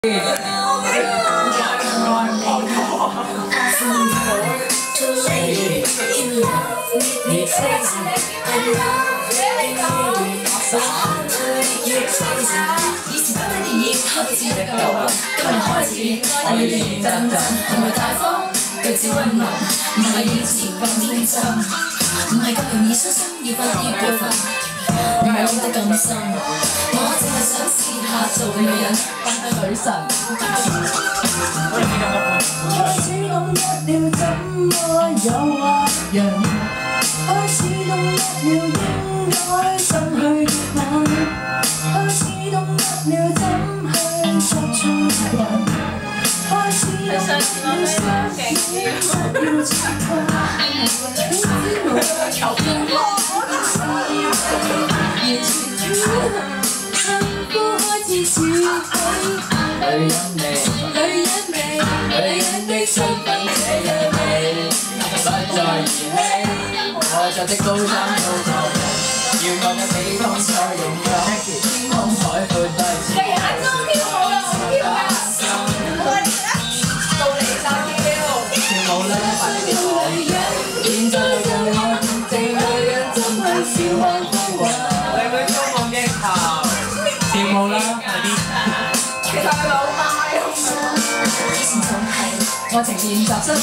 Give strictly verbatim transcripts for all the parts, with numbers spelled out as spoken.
以前拍電影開始得夠啦，今日開始我要認認真真，唔係大方，舉止溫文，唔係以前咁天真，唔係咁容易傷心，要快啲過分，唔係諗得咁深，我淨係想試下做女人，扮下女神。開始懂得了怎麼誘惑人，開始懂得了應該怎去接吻。開始懂得了怎去作出人，開始懂得了相信要切割，求我完全幸福開始似女人味，女人味，女人的身份這樣美，不再兒戲，我着的高衫都夠人。要我嘅地方再勇敢，天空海闊都係自己。你眼中跳舞啦，我跳㗎，我嚟啦，到你就跳。跳舞啦，快啲跳舞！現在就看這女人怎去笑看風雲。你會中我鏡頭，跳舞啦，快啲！其實佢老媽用咗。以前仲係愛情練習生。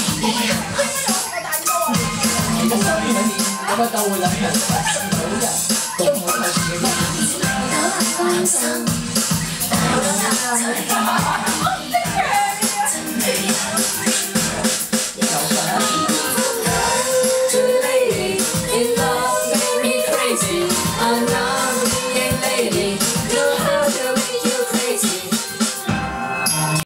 其實生活裏面有個鬥會兩人，是女人。都唔會透視嘅人，好難關心，但係我就嚟